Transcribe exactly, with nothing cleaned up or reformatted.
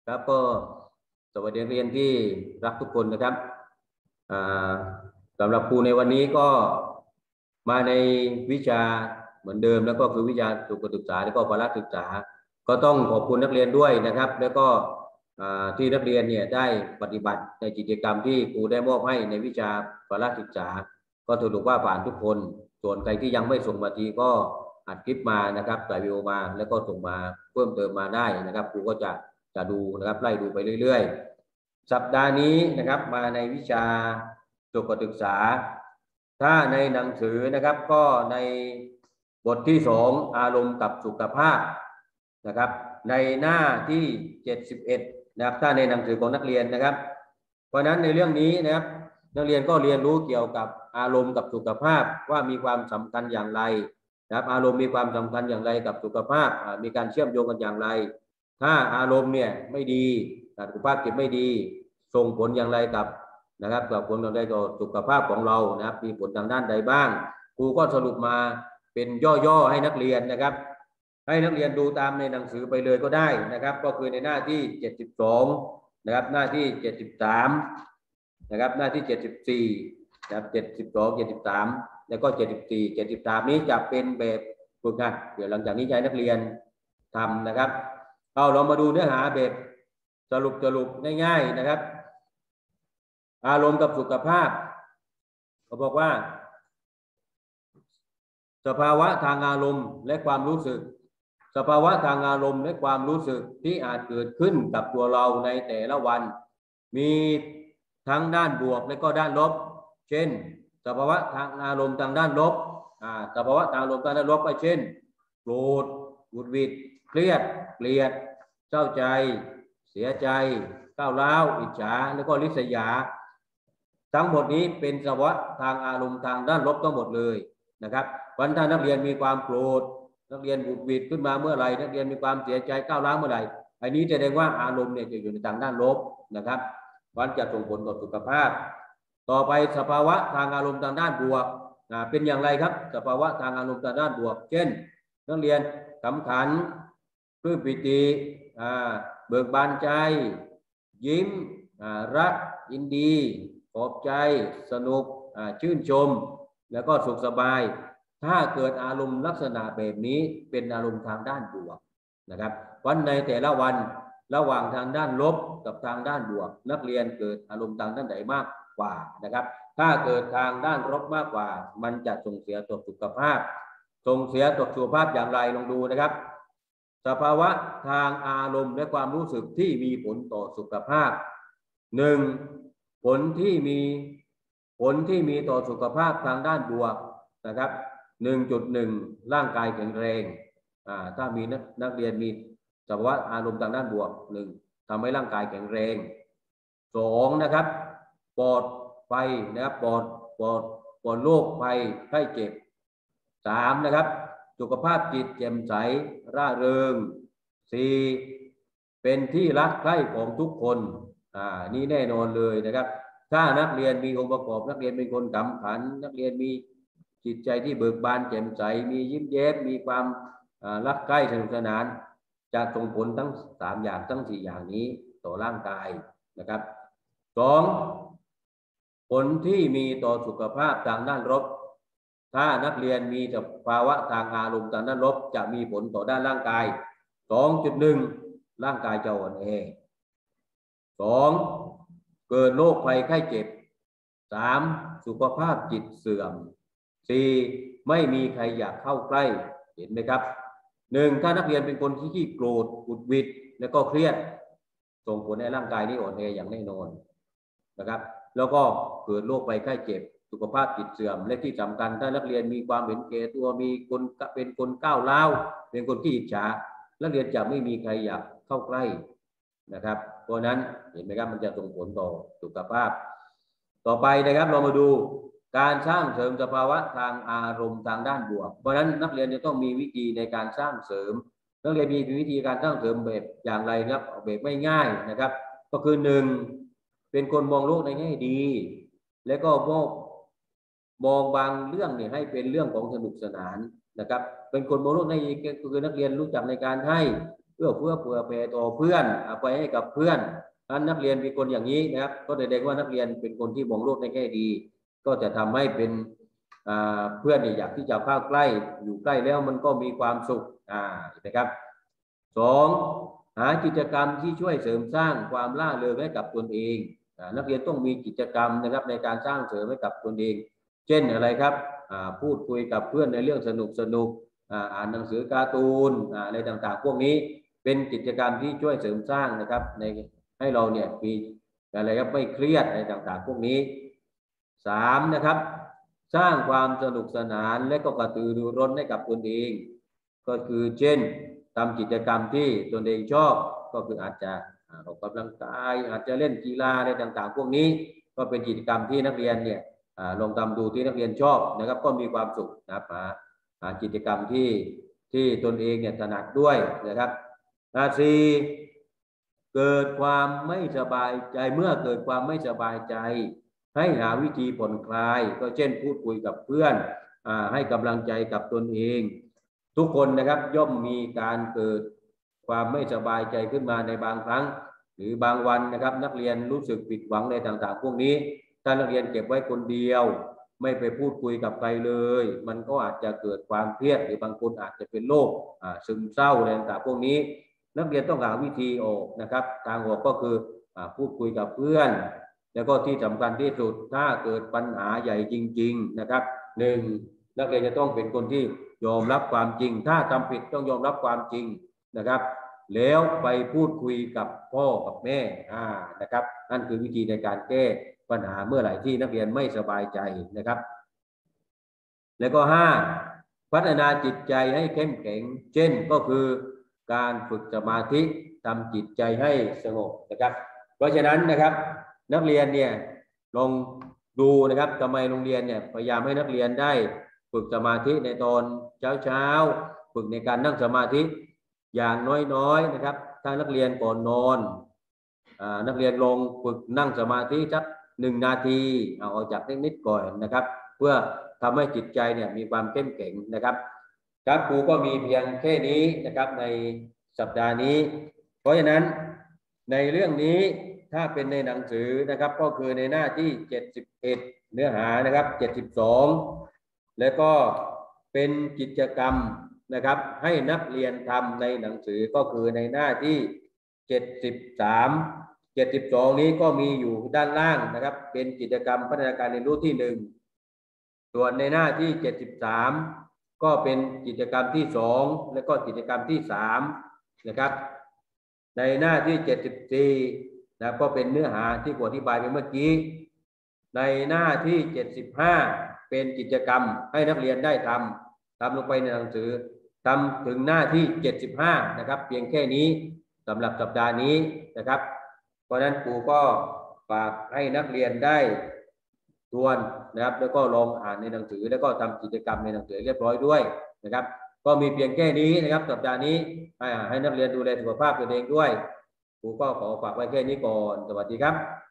ครับก็สวัสดีนักเรียนที่รักทุกคนนะครับสำหรับครูในวันนี้ก็มาในวิชาเหมือนเดิมแล้วก็คือวิชาสุขศึกษาและก็พละศึกษาก็ต้องขอบคุณนักเรียนด้วยนะครับแล้วก็ที่นักเรียนเนี่ยได้ปฏิบัติในกิจกรรมที่ครูได้มอบให้ในวิชาพละศึกษาก็ถือว่าผ่านทุกคนส่วนใครที่ยังไม่ส่งมาทีก็อัดคลิปมานะครับถ่ายวิดีโอมาแล้วก็ส่งมาเพิ่มเติมมาได้นะครับครูก็จะจะดูนะครับไล่ดูไปเรื่อยๆสัปดาห์นี้นะครับมาในวิชาสุขศึกษาถ้าในหนังสือนะครับก็ในบทที่สองอารมณ์กับสุขภาพนะครับในหน้าที่เจ็ดสิบเอ็ดนะครับถ้าในหนังสือของนักเรียนนะครับเพราะนั้นในเรื่องนี้นะครับนักเรียนก็เรียนรู้เกี่ยวกับอารมณ์กับสุขภาพว่ามีความสำคัญอย่างไรนะครับอารมณ์มีความสำคัญอย่างไรกับสุขภาพมีการเชื่อมโยงกันอย่างไรถ้าอารมณ์เนี่ยไม่ดีสุขภาพจิตไม่ดีส่งผลอย่างไรกับนะครับกับผลอย่างไรต่อสุขภาพของเรานะครับมีผลทางด้านใดบ้างครูก็สรุปมาเป็นย่อๆให้นักเรียนนะครับให้นักเรียนดูตามในหนังสือไปเลยก็ได้นะครับก็คือในหน้าที่เจ็ดสิบสองนะครับหน้าที่เจ็ดสิบสามนะครับหน้าที่เจ็ดสิบสี่นะครับเจ็ดสิบสอง เจ็ดสิบสามแล้วก็เจ็ดสิบสี่ เจ็ดสิบสามนี้จะเป็นแบบฝึกหัดเดี๋ยวหลังจากนี้ให้นักเรียนทำนะครับเอาเรามาดูเนื้อหาแบบสรุปสรุปง่ายๆนะครับอารมณ์กับสุขภาพเขาบอกว่าสภาวะทางอารมณ์และความรู้สึกสภาวะทางอารมณ์และความรู้สึกที่อาจเกิดขึ้นกับตัวเราในแต่ละวันมีทั้งด้านบวกและก็ด้านลบเช่นสภาวะทางอารมณ์ทางด้านลบอ่าสภาวะทางอารมณ์ทางด้านลบก็เช่นโกรธหงุดหงิดเครียดเกลียดเศร้าใจเสียใจก้าวร้าวอิจฉาแล้วก็ริษยาทั้งหมดนี้เป็นสภาวะทางอารมณ์ทางด้านลบทั้งหมดเลยนะครับวันถ้านักเรียนมีความโกรธนักเรียนหงุดหงิดขึ้นมาเมื่อไหร่นักเรียนมีความเสียใจก้าวร้าวเมื่อไหร่อันนี้แสดงว่าอารมณ์เนี่ยจะอยู่ในทางด้านลบนะครับวันจะส่งผลต่อสุขภาพต่อไปสภาวะทางอารมณ์ทางด้านบวกเป็นอย่างไรครับสภาวะทางอารมณ์ทางด้านบวกเช่นนักเรียนขำขันปลื้มปิติเบิกบานใจยิ้มรักยินดีขอบใจสนุกชื่นชมแล้วก็สุขสบายถ้าเกิดอารมณ์ลักษณะแบบนี้เป็นอารมณ์ทางด้านบวกนะครับวันในแต่ละวันระหว่างทางด้านลบกับทางด้านบวกนักเรียนเกิดอารมณ์ทางด้านไหนมากกว่านะครับถ้าเกิดทางด้านลบมากกว่ามันจะส่งเสียต่อสุขภาพส่งเสียต่อสุขภาพอย่างไรลองดูนะครับสภาวะทางอารมณ์และความรู้สึกที่มีผลต่อสุขภาพหนึ่งผลที่มีผลที่มีต่อสุขภาพทางด้านบวกนะครับ หนึ่งจุดหนึ่ง ร่างกายแข็งแรงอ่าถ้ามีนักนักเรียนมีสภาวะอารมณ์ทางด้านบวกหนึ่งทำให้ร่างกายแข็งแรงสองนะครับปลอดภัยนะครับปลอดปลอดปลอดโรคภัยไข้เจ็บสามนะครับสุขภาพจิตแจ่มใสร่าเริงสี่เป็นที่รักใคร่ของทุกคนอ่านี่แน่นอนเลยนะครับถ้านักเรียนมีองค์ประกอบนักเรียนเป็นคนขำขันนักเรียนมีจิตใจที่เบิกบานแจ่มใสมียิ้มแย้มมีความรักใกล้สนุกสนานจะส่งผลทั้งสามอย่างทั้งสี่อย่างนี้ต่อร่างกายนะครับสองผลที่มีต่อสุขภาพทางด้านลบถ้านักเรียนมีสภาวะทางอารมณ์ทางด้านลบจะมีผลต่อด้านร่างกาย สองจุดหนึ่ง ร่างกายจะอ่อนแอสองเกิดโรคภัยไข้เจ็บสามสุขภาพจิตเสื่อมสี่ไม่มีใครอยากเข้าใกล้เห็นไหมครับหนึ่งถ้านักเรียนเป็นคนที่ขี้โกรธหงุดหงิดแล้วก็เครียดส่งผลในร่างกายนี้อ่อนแออย่างแน่นอนนะครับแล้วก็เกิดโรคภัยไข้เจ็บสุขภาพจิตเสื่อมและที่สำคัญถ้านักเรียนมีความเห็นแก่ตัวมีคนเป็นคนก้าวร้าวเป็นคนขี้อิจฉานักเรียนจะไม่มีใครอยากเข้าใกล้นะครับเพราะนั้นเห็นไหมครับมันจะส่งผลต่อสุขภาพต่อไปนะครับเรามาดูการสร้างเสริมสภาวะทางอารมณ์ทางด้านบวกเพราะฉะนั้นนักเรียนจะต้องมีวิธีในการสร้างเสริมนักเรียนมีวิธีการสร้างเสริมแบบอย่างไรครับแบบไม่ง่ายนะครับก็คือหนึ่งเป็นคนมองโลกในแง่ดีและก็มองมองบางเรื่องเนี่ยให้เป็นเรื่องของสนุกสนานนะครับเป็นคนมองโลกในก็คือนักเรียนรู้จักในการให้เอื้อเฟื้อเผื่อแผ่ต่อเพื่อนเอาไปให้กับเพื่อนนั้นนักเรียนเป็นคนอย่างนี้นะครับก็แสดงว่านักเรียนเป็นคนที่มองโลกในแง่ดีก็จะทำให้เป็นเพื่อนอยากที่จะเข้าใกล้อยู่ใกล้แล้วมันก็มีความสุขอ่านะครับสองหากิจกรรมที่ช่วยเสริมสร้างความร่าเริงให้กับตนเองนักเรียนต้องมีกิจกรรมนะครับในการสร้างเสริมให้กับตนเองเช่นอะไรครับพูดคุยกับเพื่อนในเรื่องสนุกสนุกอ่านหนังสือการ์ตูนอะไรต่างๆพวกนี้เป็นกิจกรรมที่ช่วยเสริมสร้างนะครับในให้เราเนี่ยมีอะไรครับไม่เครียดอะไรต่างๆพวกนี้สามนะครับสร้างความสนุกสนานและก็กระตือรือร้นให้กับตนเองก็คือเช่นทำกิจกรรมที่ตนเองชอบก็คืออาจจะออกกำลังกายอาจจะเล่นกีฬาอะไรต่างๆพวกนี้ก็เป็นกิจกรรมที่นักเรียนเนี่ยลองทำดูที่นักเรียนชอบนะครับก็มีความสุขนะครับกิจกรรมที่ที่ตนเองเนี่ยถนัดด้วยนะครับสี่เกิดความไม่สบายใจเมื่อเกิดความไม่สบายใจให้หาวิธีผ่อนคลายก็เช่นพูดคุยกับเพื่อนให้กำลังใจกับตนเองทุกคนนะครับย่อมมีการเกิดความไม่สบายใจขึ้นมาในบางครั้งหรือบางวันนะครับนักเรียนรู้สึกผิดหวังในต่างๆพวกนี้ถ้านักเรียนเก็บไว้คนเดียวไม่ไปพูดคุยกับใครเลยมันก็อาจจะเกิดความเครียดหรือบางคนอาจจะเป็นโรคซึมเศร้าอะไรต่างๆพวกนี้นักเรียนต้องหาวิธีออกนะครับทางออกก็คือพูดคุยกับเพื่อนแล้วก็ที่สำคัญที่สุดถ้าเกิดปัญหาใหญ่จริงๆนะครับหนึ่งนักเรียนจะต้องเป็นคนที่ยอมรับความจริงถ้าทำผิดต้องยอมรับความจริงนะครับแล้วไปพูดคุยกับพ่อกับแม่อ่านะครับนั่นคือวิธีในการแก้ปัญหาเมื่อไหร่ที่นักเรียนไม่สบายใจนะครับแล้วก็ห้าพัฒนาจิตใจให้เข้มแข็งเช่นก็คือการฝึกสมาธิทำจิตใจให้สงบนะครับเพราะฉะนั้นนะครับนักเรียนเนี่ยลองดูนะครับทำไมโรงเรียนเนี่ยพยายามให้นักเรียนได้ฝึกสมาธิในตอนเช้าๆฝึกในการนั่งสมาธิอย่างน้อยๆนะครับถ้านักเรียนก่อนนอนนักเรียนลงฝึกนั่งสมาธิสักหนึ่งนาทีเอาออกจากเทคนิคก่อนนะครับเพื่อทำให้จิตใจเนี่ยมีความเข้มแข็งนะครับครับครูก็มีเพียงแค่นี้นะครับในสัปดาห์นี้เพราะฉะนั้นในเรื่องนี้ถ้าเป็นในหนังสือนะครับก็คือในหน้าที่เจ็ดสิบเอ็ดเนื้อหานะครับเจ็ดสิบสองแล้วก็เป็นกิจกรรมนะครับให้นักเรียนทำในหนังสือก็คือในหน้าที่เจ็ดสิบสาม เจ็ดสิบสองนี้ก็มีอยู่ด้านล่างนะครับเป็นกิจกรรมพัฒนาการเรียนรู้ที่หนึ่งส่วนในหน้าที่เจ็ดสิบสามก็เป็นกิจกรรมที่สองและก็กิจกรรมที่สามนะครับในหน้าที่เจ็ดสิบสี่นะก็เป็นเนื้อหาที่ผมอธิบายไปเมื่อกี้ในหน้าที่เจ็ดสิบห้าเป็นกิจกรรมให้นักเรียนได้ทำทำลงไปในหนังสือทำถึงหน้าที่เจ็ดสิบห้านะครับเพียงแค่นี้สำหรับสัปดาห์นี้นะครับเพราะฉะนั้นครูก็ฝากให้นักเรียนได้ทวนนะครับแล้วก็ลองอ่านในหนังสือแล้วก็ทำกิจกรรมในหนังสือเรียบร้อยด้วยนะครับก็มีเพียงแค่นี้นะครับสัปดาห์นี้ให้นักเรียนดูแลสุขภาพตัวเองด้วยครูก็ขอฝากไว้แค่นี้ก่อนสวัสดีครับ